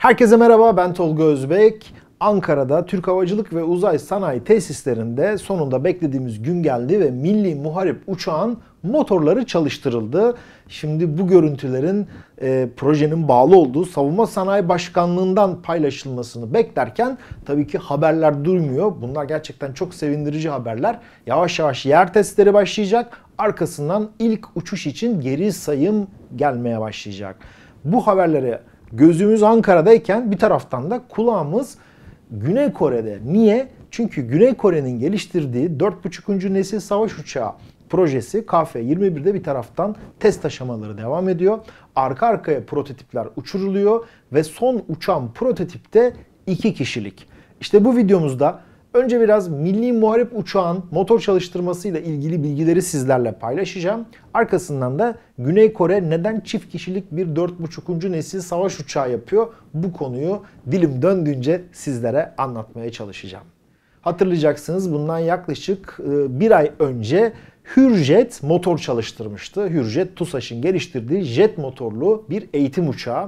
Herkese merhaba, ben Tolga Özbek. Ankara'da Türk Havacılık ve Uzay Sanayi Tesislerinde sonunda beklediğimiz gün geldi ve Milli Muharip uçağın motorları çalıştırıldı. Şimdi bu görüntülerin projenin bağlı olduğu Savunma Sanayi Başkanlığı'ndan paylaşılmasını beklerken tabii ki haberler durmuyor. Bunlar gerçekten çok sevindirici haberler. Yavaş yavaş yer testleri başlayacak. Arkasından ilk uçuş için geri sayım gelmeye başlayacak. Bu haberleri gözümüz Ankara'dayken bir taraftan da kulağımız Güney Kore'de. Niye? Çünkü Güney Kore'nin geliştirdiği 4.5. nesil savaş uçağı projesi KF-21'de bir taraftan test aşamaları devam ediyor. Arka arkaya prototipler uçuruluyor ve son uçan prototipte 2 kişilik. İşte bu videomuzda önce biraz Milli Muharip uçağın motor çalıştırmasıyla ilgili bilgileri sizlerle paylaşacağım. Arkasından da Güney Kore neden çift kişilik bir 4.5. nesil savaş uçağı yapıyor? Bu konuyu dilim döndüğünce sizlere anlatmaya çalışacağım. Hatırlayacaksınız bundan yaklaşık bir ay önce Hürjet motor çalıştırmıştı. Hürjet, TUSAŞ'ın geliştirdiği jet motorlu bir eğitim uçağı.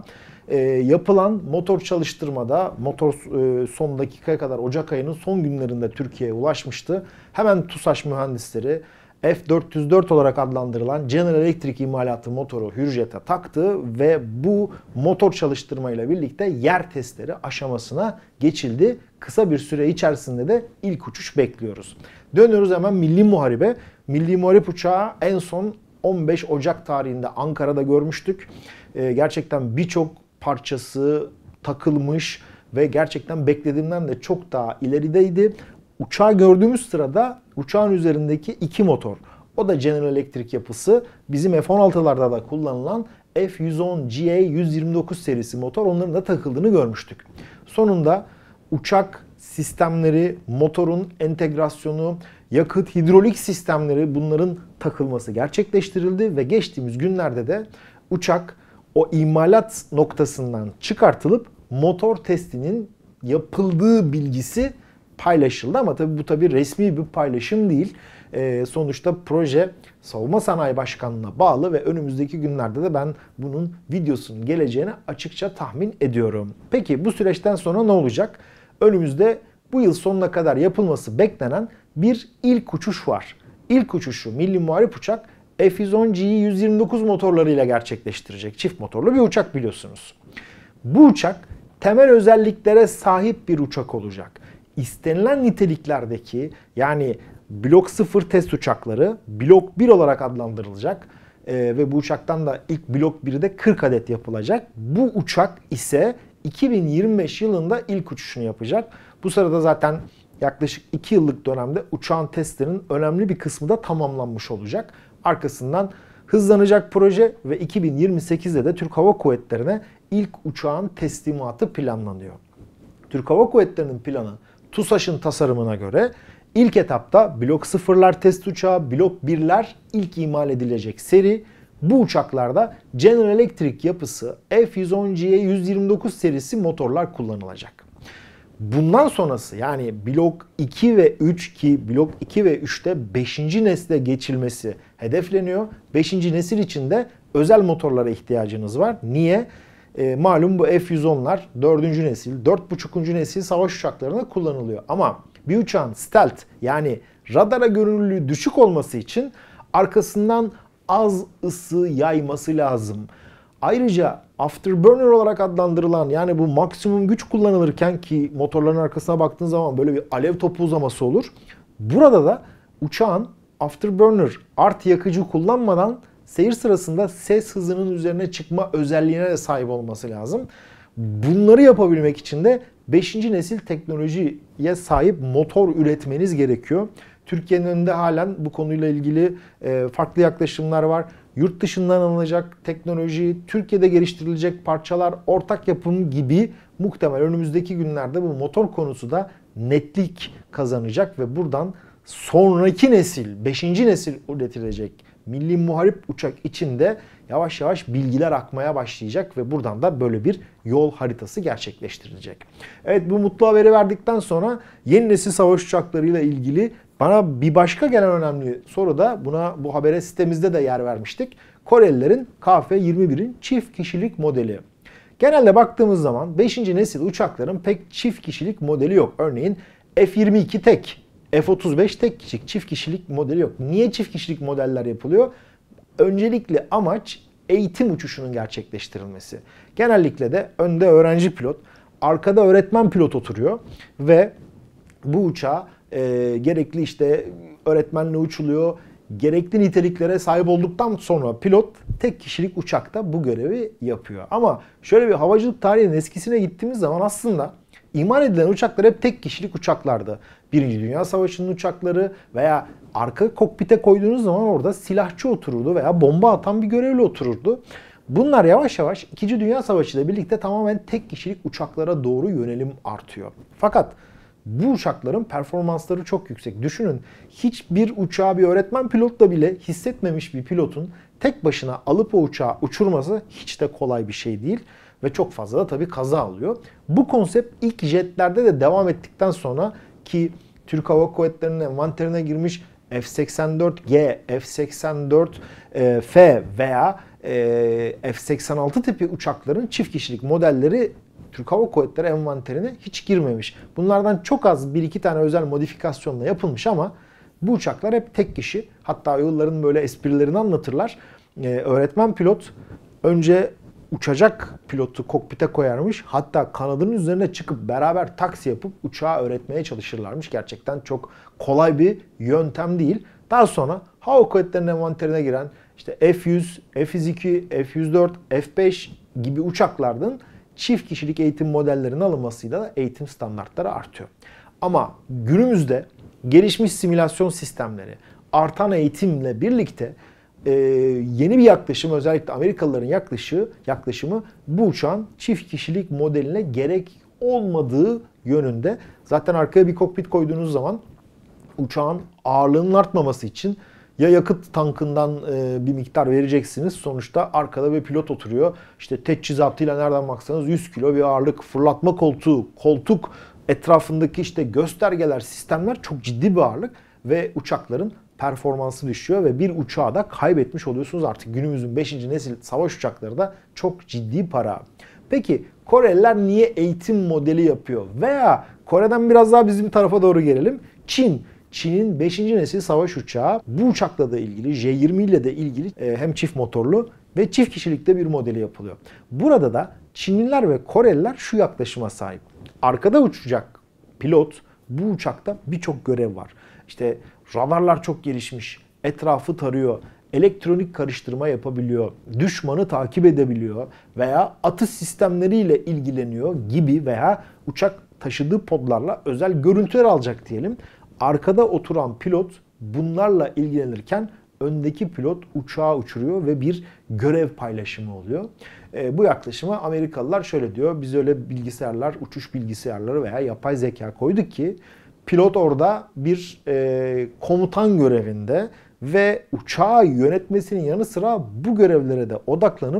Yapılan motor çalıştırmada motor son dakikaya kadar Ocak ayının son günlerinde Türkiye'ye ulaşmıştı. Hemen TUSAŞ mühendisleri F404 olarak adlandırılan General Electric imalatı motoru Hürjet'e taktı ve bu motor çalıştırmayla birlikte yer testleri aşamasına geçildi. Kısa bir süre içerisinde de ilk uçuş bekliyoruz. Dönüyoruz hemen Milli Muharip'e. Milli Muharip uçağı en son 15 Ocak tarihinde Ankara'da görmüştük. Gerçekten birçok parçası takılmış ve gerçekten beklediğimden de çok daha ilerideydi. Uçağı gördüğümüz sırada uçağın üzerindeki 2 motor. O da General Electric yapısı. Bizim F-16'larda da kullanılan F-110 GA-129 serisi motor. Onların da takıldığını görmüştük. Sonunda uçak sistemleri, motorun entegrasyonu, yakıt, hidrolik sistemleri bunların takılması gerçekleştirildi ve geçtiğimiz günlerde de uçak o imalat noktasından çıkartılıp motor testinin yapıldığı bilgisi paylaşıldı ama tabii bu resmi bir paylaşım değil. Sonuçta proje Savunma Sanayi Başkanlığı'na bağlı ve önümüzdeki günlerde de ben bunun videosunun geleceğini açıkça tahmin ediyorum. Peki bu süreçten sonra ne olacak? Önümüzde bu yıl sonuna kadar yapılması beklenen bir ilk uçuş var. İlk uçuşu Milli Muharip uçak F-110 GE-129 motorlarıyla gerçekleştirecek. Çift motorlu bir uçak biliyorsunuz. Bu uçak temel özelliklere sahip bir uçak olacak. İstenilen niteliklerdeki yani Blok 0 test uçakları Blok 1 olarak adlandırılacak. Ve bu uçaktan da ilk Blok 1'de 40 adet yapılacak. Bu uçak ise 2025 yılında ilk uçuşunu yapacak. Bu sırada zaten yaklaşık 2 yıllık dönemde uçağın testlerinin önemli bir kısmı da tamamlanmış olacak. Arkasından hızlanacak proje ve 2028'de de Türk Hava Kuvvetleri'ne ilk uçağın teslimatı planlanıyor. Türk Hava Kuvvetleri'nin planı TUSAŞ'ın tasarımına göre ilk etapta Blok 0'lar test uçağı, Blok 1'ler ilk imal edilecek seri. Bu uçaklarda General Electric yapısı F-110 GA-129 serisi motorlar kullanılacak. Bundan sonrası yani Blok 2 ve 3 ki Blok 2 ve 3'te 5. nesle geçilmesi hedefleniyor. 5. nesil için de özel motorlara ihtiyacınız var. Niye? Malum bu F-110'lar 4. nesil, 4.5. nesil savaş uçaklarında kullanılıyor. Ama bir uçağın stealth yani radara görünürlüğü düşük olması için arkasından az ısı yayması lazım. Ayrıca afterburner olarak adlandırılan yani bu maksimum güç kullanılırken ki motorların arkasına baktığın zaman böyle bir alev topu uzaması olur. Burada da uçağın afterburner artı yakıcı kullanmadan seyir sırasında ses hızının üzerine çıkma özelliğine de sahip olması lazım. Bunları yapabilmek için de 5. nesil teknolojiye sahip motor üretmeniz gerekiyor. Türkiye'nin önünde halen bu konuyla ilgili farklı yaklaşımlar var. Yurt dışından alınacak teknoloji, Türkiye'de geliştirilecek parçalar, ortak yapım gibi muhtemel önümüzdeki günlerde bu motor konusu da netlik kazanacak ve buradan sonraki nesil, 5. nesil üretilecek Milli Muharip uçak içinde yavaş yavaş bilgiler akmaya başlayacak ve buradan da böyle bir yol haritası gerçekleştirilecek. Evet, bu mutlu haberi verdikten sonra yeni nesil savaş uçaklarıyla ilgili bana bir başka gelen önemli soru da bu habere sitemizde de yer vermiştik. Korelilerin KF-21'in çift kişilik modeli. Genelde baktığımız zaman 5. nesil uçakların pek çift kişilik modeli yok. Örneğin F-22 tek, F-35 tek kişilik, çift kişilik modeli yok. Niye çift kişilik modeller yapılıyor? Öncelikle amaç eğitim uçuşunun gerçekleştirilmesi. Genellikle de önde öğrenci pilot, arkada öğretmen pilot oturuyor ve bu uçağa gerekli işte öğretmenle uçuluyor. Gerekli niteliklere sahip olduktan sonra pilot tek kişilik uçakta bu görevi yapıyor. Ama şöyle bir havacılık tarihinin eskisine gittiğimiz zaman aslında imal edilen uçaklar hep tek kişilik uçaklardı. Birinci Dünya Savaşı'nın uçakları veya arka kokpite koyduğunuz zaman orada silahçı otururdu veya bomba atan bir görevli otururdu. Bunlar yavaş yavaş 2. Dünya Savaşı ile birlikte tamamen tek kişilik uçaklara doğru yönelim artıyor. Fakat bu uçakların performansları çok yüksek. Düşünün, hiçbir uçağı bir öğretmen pilotla bile hissetmemiş bir pilotun tek başına alıp o uçağı uçurması hiç de kolay bir şey değil. Ve çok fazla da tabii kaza oluyor. Bu konsept ilk jetlerde de devam ettikten sonra ki Türk Hava Kuvvetleri'nin envanterine girmiş F-84G, F-84F veya F-86 tipi uçakların çift kişilik modelleri Türk Hava Kuvvetleri envanterine hiç girmemiş. Bunlardan çok az bir iki tane özel modifikasyonla yapılmış ama bu uçaklar hep tek kişi. Hatta yılların böyle esprilerini anlatırlar. Öğretmen pilot önce uçacak pilotu kokpite koyarmış. Hatta kanadının üzerine çıkıp beraber taksi yapıp uçağı öğretmeye çalışırlarmış. Gerçekten çok kolay bir yöntem değil. Daha sonra Hava Kuvvetleri'nin envanterine giren işte F-100, F-102, F-104, F-5 gibi uçaklardan çift kişilik eğitim modellerinin alınmasıyla da eğitim standartları artıyor. Ama günümüzde gelişmiş simülasyon sistemleri, artan eğitimle birlikte yeni bir yaklaşım, özellikle Amerikalıların yaklaşımı bu uçağın çift kişilik modeline gerek olmadığı yönünde. Zaten arkaya bir kokpit koyduğunuz zaman uçağın ağırlığının artmaması için ya yakıt tankından bir miktar vereceksiniz. Sonuçta arkada bir pilot oturuyor. İşte teçhizatıyla nereden baksanız 100 kilo bir ağırlık, fırlatma koltuğu, koltuk etrafındaki işte göstergeler, sistemler çok ciddi bir ağırlık ve uçakların performansı düşüyor ve bir uçağı da kaybetmiş oluyorsunuz. Artık günümüzün 5. nesil savaş uçakları da çok ciddi para. Peki Koreliler niye eğitim modeli yapıyor? Veya Kore'den biraz daha bizim tarafa doğru gelelim. Çin'in 5. nesil savaş uçağı, bu uçakla da ilgili, J-20 ile de ilgili hem çift motorlu ve çift kişilikte bir modeli yapılıyor. Burada da Çinliler ve Koreliler şu yaklaşıma sahip. Arkada uçacak pilot bu uçakta birçok görev var. İşte radarlar çok gelişmiş, etrafı tarıyor, elektronik karıştırma yapabiliyor, düşmanı takip edebiliyor veya atış sistemleriyle ilgileniyor gibi veya uçak taşıdığı podlarla özel görüntüler alacak diyelim. Arkada oturan pilot bunlarla ilgilenirken öndeki pilot uçağı uçuruyor ve bir görev paylaşımı oluyor. Bu yaklaşıma Amerikalılar şöyle diyor: biz öyle bilgisayarlar, uçuş bilgisayarları veya yapay zeka koyduk ki pilot orada bir komutan görevinde ve uçağı yönetmesinin yanı sıra bu görevlere de odaklanıp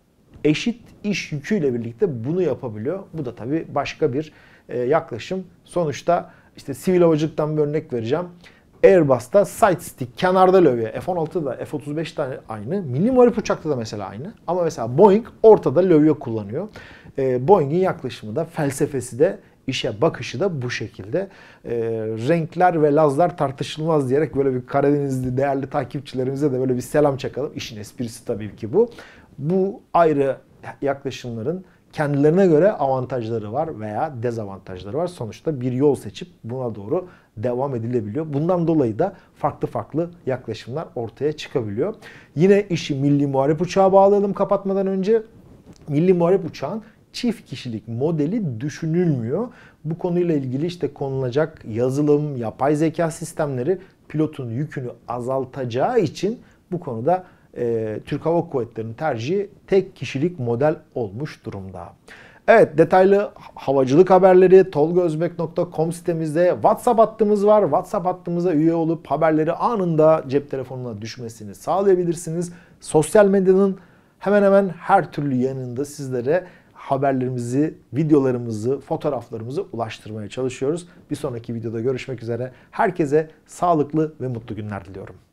eşit iş yüküyle birlikte bunu yapabiliyor. Bu da tabii başka bir yaklaşım. Sonuçta işte sivil havacılıktan bir örnek vereceğim. Airbus'ta side stick kenarda lövye. F-16'da, F-35'te aynı. Milli Muharip uçakta da mesela aynı. Ama mesela Boeing ortada lövye kullanıyor. Boeing'in yaklaşımı da, felsefesi de, işe bakışı da bu şekilde. Renkler ve lazlar tartışılmaz diyerek böyle bir Karadenizli değerli takipçilerimize de böyle bir selam çakalım. İşin esprisi tabii ki bu. Bu ayrı yaklaşımların kendilerine göre avantajları var veya dezavantajları var. Sonuçta bir yol seçip buna doğru devam edilebiliyor. Bundan dolayı da farklı farklı yaklaşımlar ortaya çıkabiliyor. Yine işi Milli Muharip uçağa bağlayalım kapatmadan önce. Milli Muharip uçağın çift kişilik modeli düşünülmüyor. Bu konuyla ilgili işte konulacak yazılım, yapay zeka sistemleri pilotun yükünü azaltacağı için bu konuda Türk Hava Kuvvetleri'nin tercihi tek kişilik model olmuş durumda. Evet, detaylı havacılık haberleri tolgozbek.com sitemizde, WhatsApp hattımız var. WhatsApp hattımıza üye olup haberleri anında cep telefonuna düşmesini sağlayabilirsiniz. Sosyal medyanın hemen hemen her türlü yanında sizlere haberlerimizi, videolarımızı, fotoğraflarımızı ulaştırmaya çalışıyoruz. Bir sonraki videoda görüşmek üzere. Herkese sağlıklı ve mutlu günler diliyorum.